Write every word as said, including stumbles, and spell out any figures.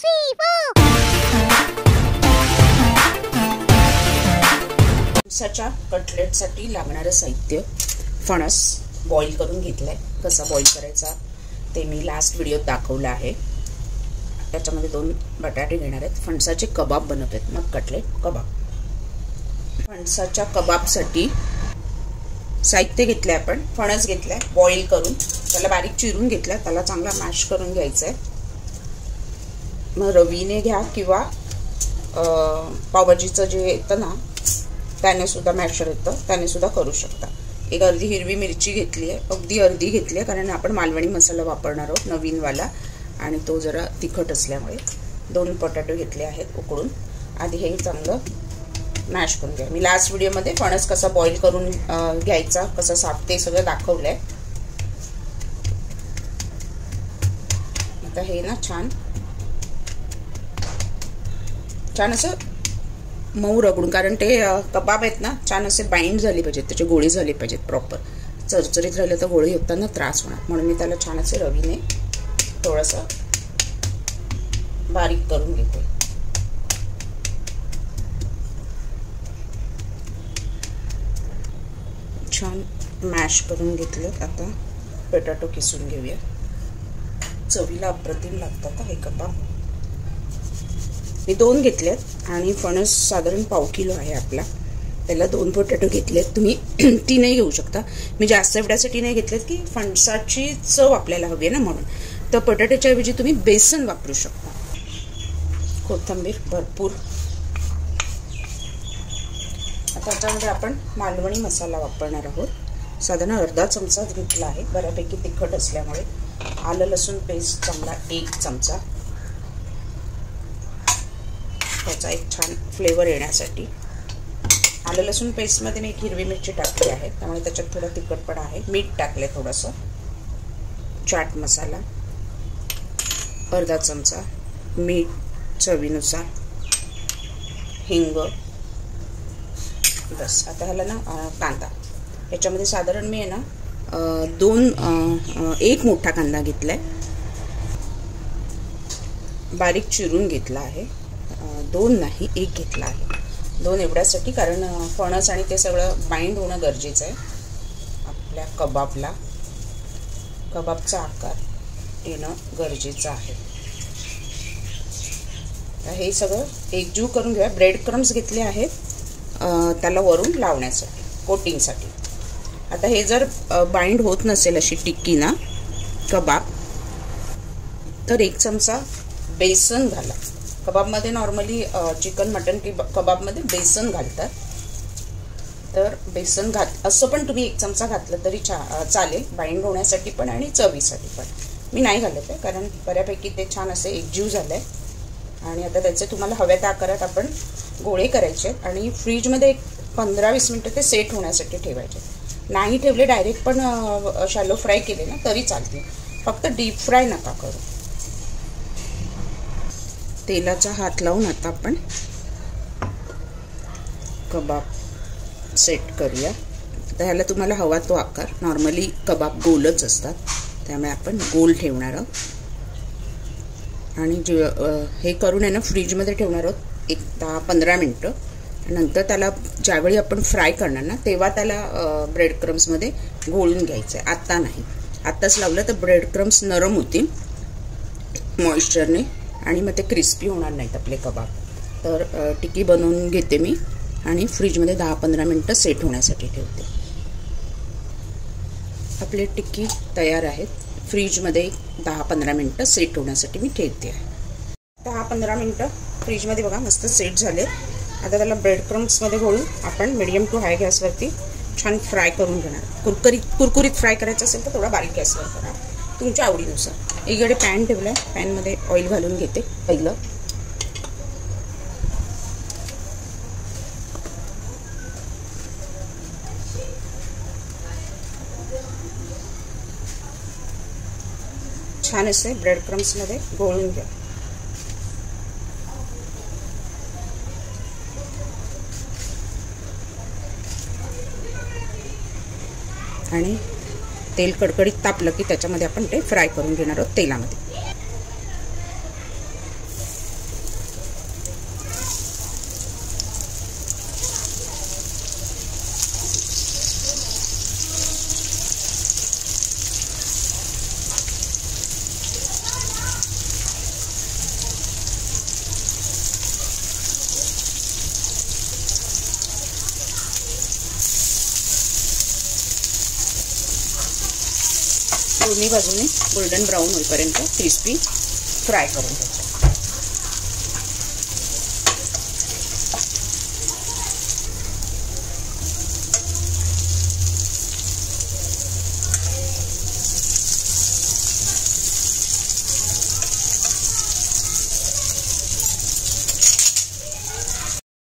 three, four. फणसाच्या कटलेटसाठी लागणारे साहित्य: फणस बॉईल करून घेतलाय. कसा बॉईल करायचा ते मी लास्ट व्हिडिओत दाखवलं आहे. त्याच्यामध्ये दोन बटाटे घेणार आहेत. फणसाचे कबाब बनवत आहेत, मग कटलेट कबाब. फणसाच्या कबाबसाठी साहित्य घेतलंय आपण. फणस घेतलाय बॉईल करून, त्याला बारीक चिरून घेतलाय, त्याला चांगला मॅश करून घ्यायचा आहे. मग रवीने घ्या किंवा पावभाजीचं जे येतं ना त्याने सुद्धा मॅशर येतं, त्याने सुद्धा करू शकता. एक अर्धी हिरवी मिरची घेतली आहे, अगदी अर्धी घेतली आहे, कारण आपण मालवणी मसाला वापरणार आहोत नवीनवाला आणि तो जरा तिखट असल्यामुळे. दोन पोटॅटो घेतले आहेत उकडून. आधी हे चांगलं मॅश करून घ्या. मी लास्ट व्हिडिओमध्ये फणस कसा बॉईल करून घ्यायचा, कसं साफ, ते सगळं दाखवलंय. आता हे ना छान छान असं मऊ रगडून, कारण ते कबाब आहेत ना छान असे बाइंड झाले पाहिजेत, त्याचे गोळे झाले पाहिजेत प्रॉपर. चरचरीत राहिले तर गोळे होताना त्रास होणार, म्हणून मी त्याला छान असे रवीने थोडंसं बारीक करून घेते. छान मॅश करून घेतले. आता पोटॅटो किसून घेऊया. चवीला अप्रतिम लागतात हे कबाब. मी दोन घेतलेत आणि फणस साधारण पाव किलो आहे आपला, त्याला दोन पोटॅटो घेतलेत. तुम्ही तीनही घेऊ शकता. मी जास्त एवढ्यासाठी नाही घेतलेत की फणसाची चव आपल्याला हवी आहे ना, म्हणून. तर पोटॅटोच्या ऐवजी तुम्ही बेसन वापरू शकता. कोथिंबीर भरपूर. आता त्याच्यामध्ये आपण मालवणी मसाला वापरणार आहोत. साधारण अर्धा चमचा घेतला आहे, बऱ्यापैकी तिखट असल्यामुळे. आलं लसूण पेस्ट चांगला एक चमचा, त्याचा एक छान फ्लेवर येण्यासाठी. आलं लसूण पेस्टमध्ये मी एक हिरवी मिरची टाकली आहे, त्यामुळे त्याच्यात थोडा तिखटपणा आहे. मीठ टाकले थोडंसं. चाट मसाला अर्धा चमचा, मीठ चवीनुसार, हिंग, बस. आता ह्याला ना कांदा, याच्यामध्ये साधारण मी आहे ना दोन एक मोठा कांदा घेतलाय, बारीक चिरून घेतला आहे. दोन नाही, एक घेतला आहे. दोन एवढ्यासाठी, कारण फणस आणि ते सगळं बाइंड होणं गरजेचं आहे आपल्या कबाबला. कबाबचा आकार येणं गरजेचं आहे. हे सगळं एकजीव करून घेऊया. ब्रेड क्रम्स घेतले आहेत त्याला वरून लावण्यासाठी, कोटिंगसाठी. आता हे जर बाइंड होत नसेल अशी टिक्की ना कबाब, तर एक चमचा बेसन घाला. कबाबमध्ये नॉर्मली चिकन मटन की कबाबमध्ये बेसन घालतात, तर बेसन घात असं पण तुम्ही एक चमचा घातलं तरी छा चालेल, बाइंड होण्यासाठी पण आणि चवीसाठी पण. मी नाही घालत आहे, कारण बऱ्यापैकी ते छान असे एकजीव झालं आहे. आणि आता त्याचे तुम्हाला हव्या त्या आकारात आपण गोळे करायचे आहेत आणि फ्रीजमध्ये एक पंधरा वीस मिनटं ते सेट होण्यासाठी ठेवायचे. नाही ठेवले डायरेक्ट पण शॅलो फ्राय केले ना तरी चालतील, फक्त डीप फ्राय नका करू. तेलाचा हात लावून आता आपण कबाब सेट करूया. तर ह्याला तुम्हाला हवा तो आकार, नॉर्मली कबाब गोलच असतात, त्यामुळे आपण गोल ठेवणार आहोत. आणि जे हे करून आहे ना फ्रीजमध्ये ठेवणार आहोत एक दहा पंधरा मिनटं. नंतर त्याला ज्यावेळी आपण फ्राय करणार ना तेव्हा त्याला ब्रेड क्रम्समध्ये घोळून घ्यायचं आहे, आत्ता नाही. आत्ताच लावलं तर ब्रेड क्रम्स नरम होतील मॉइश्चरने आणि मग ते क्रिस्पी होणार नाहीत आपले कबाब. तर टिक्की बनवून घेते मी आणि फ्रीजमध्ये दहा पंधरा मिनटं सेट होण्यासाठी ठेवते. आपले टिक्की तयार आहेत. फ्रीजमध्ये दहा पंधरा मिनटं सेट होण्यासाठी मी ठेवते आहे. दहा पंधरा मिनटं फ्रीजमध्ये बघा मस्त सेट झाले. आता त्याला ब्रेड क्रम्समध्ये घोळून आपण मीडियम टू हाय गॅसवरती छान फ्राय करून घेणार. कुरकुरीत कुरकुरीत फ्राय करायचं असेल तर थोडा बारीक गॅसवर करा, तुमच्या आवडीनुसार. एकीकडे पॅन ठेवला आहे, पॅनमध्ये ऑइल घालून घेते. पहिलं छान असे ब्रेड क्रम्समध्ये घोळून घ्या. आणि तेल कडकडीत तापलं की त्याच्यामध्ये आपण ते फ्राय करून घेणार आहोत तेलामध्ये. दोन्ही बाजूने गोल्डन ब्राऊन होईपर्यंत क्रिस्पी फ्राय करून घ्यायचं.